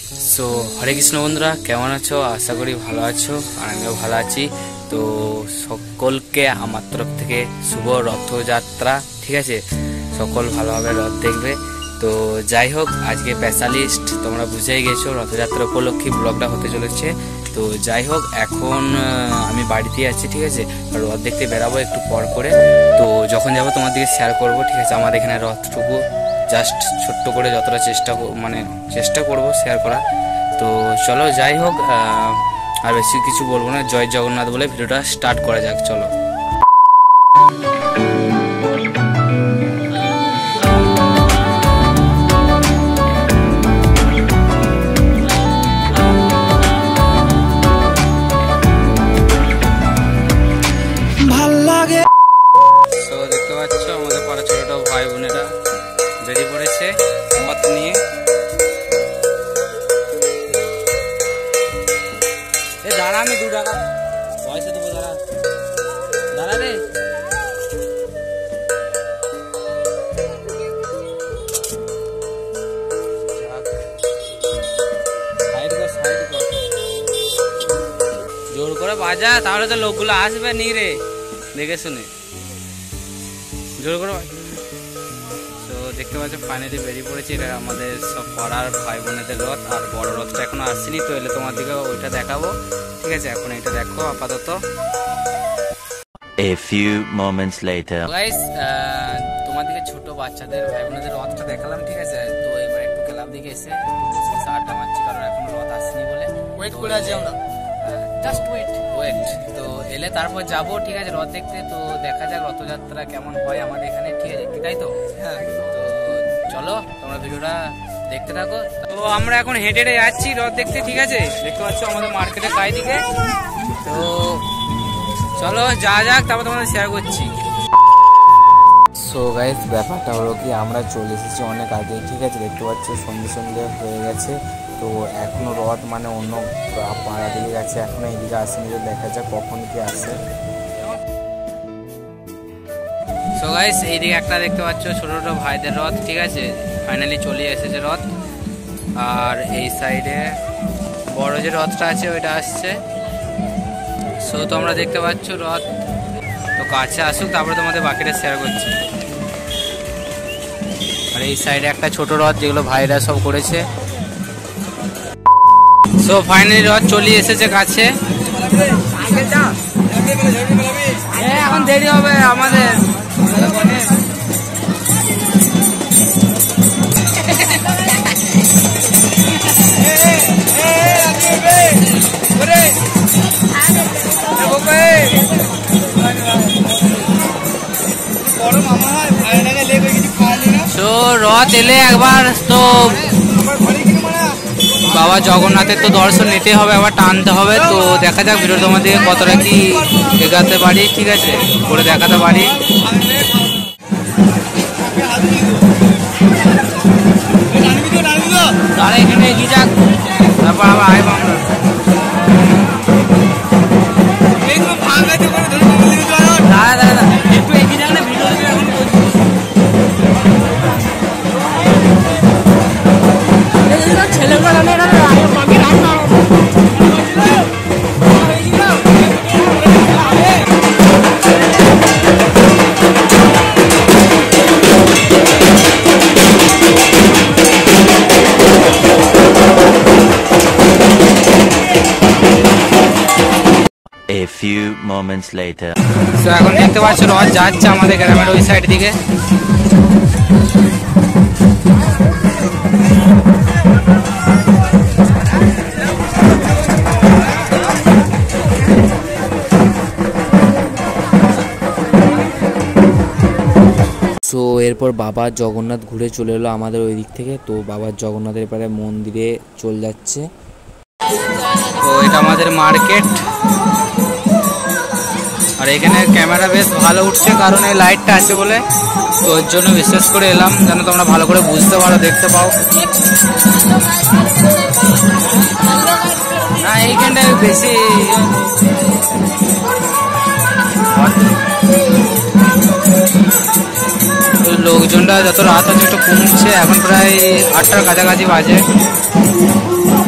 So হরে কৃষ্ণ বন্ধুরা, কেমন আছো? আশা করি ভালো আছো, আর আমিও ভালো আছি। তো সকলকে আমার তরফ থেকে শুভ রথযাত্রা। ঠিক আছে, সকল ভালোভাবে রথ দেখবে। তো যাই হোক, আজকে স্পেশালিস্ট তোমরা বুঝেই গেছো, রথযাত্রা উপলক্ষে ব্লগটা হতে চলেছে। তো যাই হোক, এখন আমি বাড়িতেই আছি। ঠিক আছে, রথ দেখতে বেরাবো একটু পর করে। তো যখন যাবো তোমার দিকে শেয়ার করবো। ঠিক আছে, আমাদের এখানে রথটুকু জাস্ট ছোট্ট করে যতটা চেষ্টা করবো শেয়ার করা। তো চলো, যাই হোক, আর বেশি কিছু বলবো না, জয় জগন্নাথ বলে ভিডিওটা স্টার্ট করা যাক। চলো। দেখতে পাচ্ছ আমাদের পাড়া ছোট ভাই বোনেরা বেরিয়ে পড়েছে রথ নিয়ে। দাঁড়া, আমি 2 টাকা পয়সা দেবো, দাঁড়া রে। জোর করে বাজা, তাহলে তো লোকগুলো আসবে নি রে, দেখে শুনে জোর করে। তো দেখতে পাচ্ছ ফাইনালি বেরিয়ে পড়েছি। এটা আমাদের সব পাড়ার ভাই বোনেদের রথ, আর বড় রথটা এখনো আসেনি। তো এলে তোমার দিকে ওইটা দেখাবো। ঠিক আছে, এখন এটা দেখো আপাতত। A few moments later. Guys, তোমার দিকে ছোট বাচ্চাদের ভাই বোনেদের রথটা দেখালাম। ঠিক আছে, তো এবার একটু ক্লাব দিকে এসে আড্ডা মারছি, কারণ এখনো রথ আসেনি বলে ওয়েট করে আছি আমরা। Just wait. তো এলে তারপর যাবো। ঠিক আছে, রথ দেখতে। তো দেখা যাক রথযাত্রা কেমন হয় আমাদের এখানে। ঠিক আছে, তাই তো? হ্যাঁ। তো চলো, তোমরা ভিডিওটা দেখতে থাকো। তো আমরা এখন হেঁটে হেঁটে যাচ্ছি রথ দেখতে। ঠিক আছে, দেখতে পাচ্ছ আমাদের মার্কেটের গায়ে দিকে। তো চলো যা যাক, তারপর তোমাদের শেয়ার করছি। সো গাইস, ব্যাপারটা হলো কি, আমরা চলে এসেছি অনেক আগে। ঠিক আছে, দেখতে পাচ্ছ সন্ধে হয়ে গেছে। তো এখনো রথ মানে অন্য পাড়া দিকে গেছে, এখনো এইদিকে আসেনি। তো দেখা যাক কখন কি আসে। সো গাইস, এইদিকে একটা দেখতে পাচ্ছ ছোট ছোট ভাইদের রথ। ঠিক আছে, ফাইনালি চলে এসেছে রথ। আর এই সাইডে বড় যে রথটা আছে ওইটা আসছে। সো তোমরা দেখতে পাচ্ছ রথ। তো কাছে আসুক, তারপরে তোমাদের বাকিটা শেয়ার করছি। আর এই সাইডে একটা ছোট রথ, যেগুলো ভাইরা সব করেছে। সো ফাইনালি রথ চলে এসেছে কাছে। এখন দেরি হবে আমাদের। তো রথ এলে একবার তো বাবা জগন্নাথের তো দর্শন নিতে হবে, আবার টানতে হবে। তো দেখা যাক ভিডিও তোমাদের কতটা কি এগাতে পারি। ঠিক আছে, করে দেখাতে পারি। তারা এখানে এগিয়ে যাক, তারপর আবার আইব আমরা। দাঁড়া একটু এগিয়ে যাক না, ভিডিও এখন A few moments later. তো এখন দেখতে পাচ্ছ রথ যাচ্ছে আমাদের গ্রামের ওই সাইড দিকে। সো এরপর বাবা জগন্নাথ ঘুরে চলে এলো আমাদের ওই দিক থেকে। তো বাবার জগন্নাথের পরে মন্দিরে চলে যাচ্ছে। তো এটা আমাদের মার্কেট। আর এখানে ক্যামেরা বেশ ভালো উঠছে, কারণ এই লাইটটা আছে বলে। তো ওর জন্য বিশেষ করে এলাম, যেন তোমরা ভালো করে বুঝতে পারো, দেখতে পাও। না এইখানটায় বেশি লোকজনটা যত রাত আছে একটু কমছে। এখন প্রায় 8টার কাছাকাছি বাজে।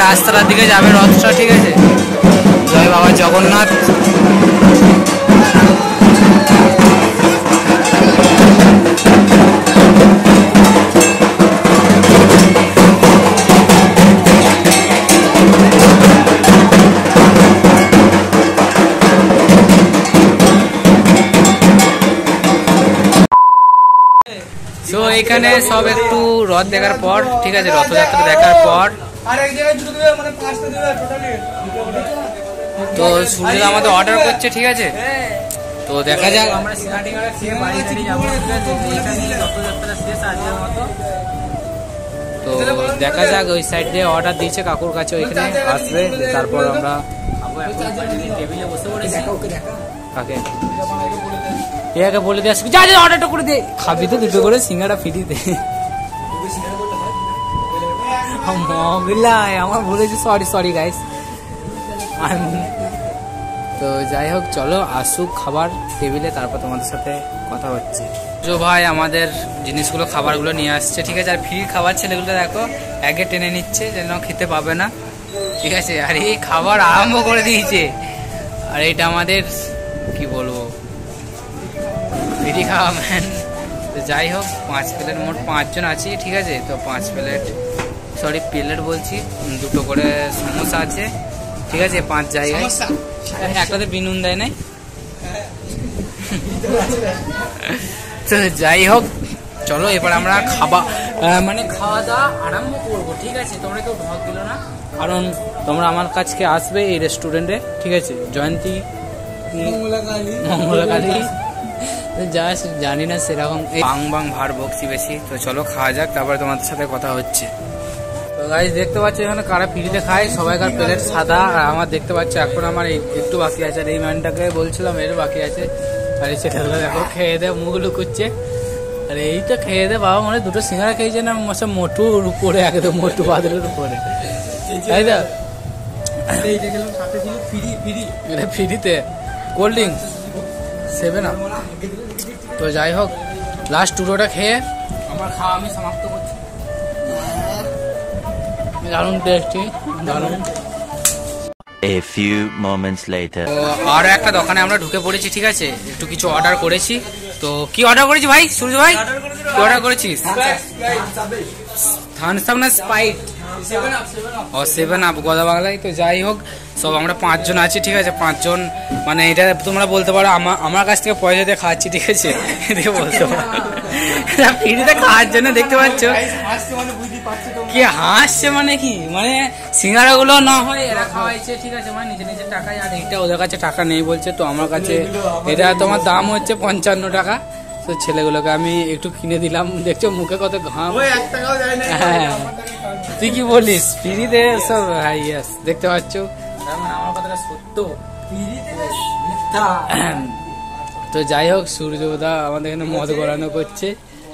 রাস্তাটার দিকে যাবে রথটা, ঠিক আছে। জয় বাবা জগন্নাথ। তো এখানে সব একটু রথ দেখার পর, ঠিক আছে, রথযাত্রা দেখার পর তো সূর্য আমাদের অর্ডার করছে, ঠিক আছে। তো দেখা যাক, আমরা সিঙ্গাড়া খেয়ে বাড়ি বাড়ি যাবো, ঠিক আছে। রথযাত্রা শেষ আজকের মতো। তো দেখা যাক, ওই সাইড দিয়ে অর্ডার দিয়েছে কাকুর কাছে, ওইখানে আসবে, তারপর আমরা খাবো। এখন টেবিলে বসে পড়েছি। কাকে একে বলে দিয়ে আসবি, যা যা অর্ডারটা করে দে, খাবি তো দুটো করে সিঙ্গাড়া ফ্রিতে। মগলাই আমার বলেছি, সরি গাইস। তো যাই হোক, চলো আসুক খাবার টেবিলে, তারপর তোমাদের সাথে কথা হচ্ছে। তো ভাই আমাদের জিনিসগুলো খাবারগুলো নিয়ে আসছে, ঠিক আছে। আর ফ্রি খাবার ছেলেগুলো দেখো আগে টেনে নিচ্ছে, যেন খেতে পাবে না, ঠিক আছে। আর এই খাবার আরম্ভ করে দিয়েছে। আর এটা আমাদের কি বলবো, ফ্রি খাওয়া ম্যান। তো যাই হোক, 5 প্লেট, মোট 5 জন আছি, ঠিক আছে। তো 5 প্লেট, সরি প্লেট বলছি, 2টো করে সমোসা আছে, ঠিক আছে। 5 জায়গায় একটাতে বিনুন দেয় নাই। তো যাই হোক, চলো এবার আমরা মানে খাওয়া দাওয়া আরম্ভ করবো, ঠিক আছে। তোমরা কেউ ঢক দিল না, কারণ তোমরা আমার কাছে আসবে এই রেস্টুরেন্টে, ঠিক আছে। জয়ন্তী মঙ্গলাকালী জানি না সেরকম বাং ভার বকছি বেশি। তো চলো খাওয়া যাক, তারপরে তোমাদের সাথে কথা হচ্ছে। তো গাইস দেখতে পাচ্ছ এখানে কারা ফ্রিতে খায়, সবাইকার প্লেট সাদা। আর আমার দেখতে পাচ্ছ এখন আমার একটু বাকি আছে। আর এই ম্যানটাকে বলছিলাম এর বাকি আছে। আর এই ছেলেগুলো দেখো খেয়ে দে মুখ লুকুচ্ছে। আর এইটা খেয়ে দে বাবা, মানে 2টো সিঙ্গারা খেয়েছে না, মোটুর উপরে, একদম মোটু বাদলের উপরে, তাই তো। এটা ফ্রিতে কোল্ড ড্রিঙ্কস 7 আপ। তো যাই হোক, লাস্ট 2টোটা খেয়ে আমার খাওয়া আমি সমাপ্ত করছি। দারুণ টেস্টি, দারুণ। A few moments later. আরো একটা দোকানে আমরা ঢুকে পড়েছি, ঠিক আছে। একটু কিছু অর্ডার করেছি। তো কি অর্ডার করেছি ভাই, সূর্য ভাই? কি অর্ডার করেছিস? থামস আপ না স্প্রাইট? 7 আপ গদা বাংলায়। তো যাই হোক, সব আমরা 5 জন আছি, ঠিক আছে। 5 জন মানে এটা তোমরা বলতে পারো আমার কাছ থেকে পয়সা দিয়ে খাচ্ছি, ঠিক আছে। এদিকে বলতে পারো ফ্রিতে খাওয়ার জন্য, দেখতে পাচ্ছ কি হাসছে, মানে কি, মানে সিঙ্গারা গুলো না হয় এরা খাওয়াইছে, ঠিক আছে, মানে নিজের টাকায়। আর এইটা ওদের কাছে টাকা নেই বলছে, তো আমার কাছে এটা তোমার দাম হচ্ছে 55 টাকা। তো ছেলেগুলোকে আমি একটু কিনে দিলাম, দেখছো মুখে কত ঘাম। হ্যাঁ তুই কি বলিস, ফ্রিতে সব? হ্যাঁ ইয়েস, দেখতে পাচ্ছ আমার কথাটা সত্য। তো যাই হোক, সূর্যদা আমাদের এখানে মদ গড়ানো করছে,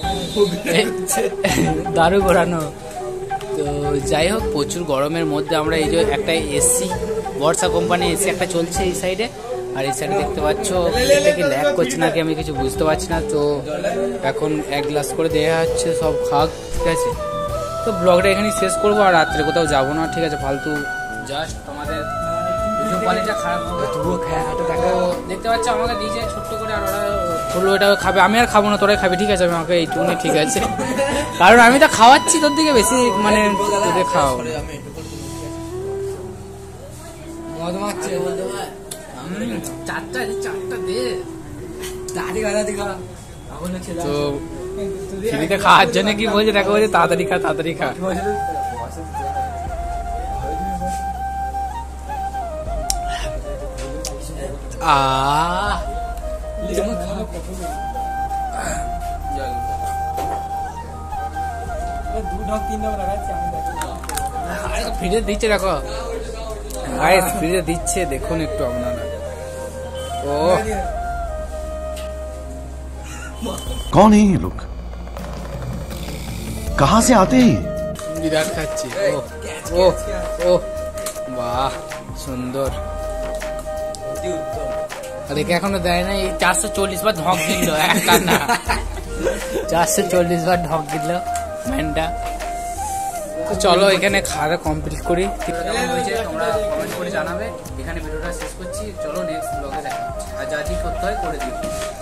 দারু গড়ানো। তো যাই হোক, প্রচুর গরমের মধ্যে আমরা এই যে একটা এসি, বর্ষা কোম্পানি এসি একটা চলছে এই সাইডে। আর এই সাইডে দেখতে পাচ্ছ এটা কি ল্যাগ করছে নাকি আমি কিছু বুঝতে পারছি না। তো এখন 1 গ্লাস করে দেওয়া হচ্ছে, সব খাক, ঠিক আছে। তো ব্লগটা এখানে শেষ করবো, আর রাত্রে কোথাও যাবো না, ঠিক আছে। ফালতু জাস্ট তোমাদের কোয়ালিটিটা খারাপ হবে, তবুও দেখতে পাচ্ছ আমাকে দিয়েছে ছোট্ট করে। আর ওরা বললো এটা খাবে, আমি আর খাবো না, তোরাই খাবি, ঠিক আছে। আমাকে এইটুকুনি, ঠিক আছে, কারণ আমি তো খাওয়াচ্ছি তোর দিকে বেশি, মানে তোদের খাওয়া চারটা দে। তো ফ্রিতে খাওয়ার জন্য কি বলছে দেখো, বলছে তাড়াতাড়ি খা, তাড়াতাড়ি খা। ফ্রিতে দিচ্ছে দেখো, ফ্রিতে দিচ্ছে, দেখুন একটু আপনারা। ও कौन है ये लोग, कहाँ से आते हैं? বিরাট খাচ্ছি। ও ও বাহ, সুন্দর। আর একে এখনো দেয় না, এই 440 বার ঢক দিল, একটা না 440 বার ঢক দিল ম্যানটা। তো চলো এখানে খাওয়া কমপ্লিট করি। কেমন হয়েছে তোমরা কমেন্ট করে জানাবে। এখানে ভিডিওটা শেষ করছি, চলো নেক্সট ব্লগে দেখা হচ্ছে। আর যা যা করতে হয় করে দিও।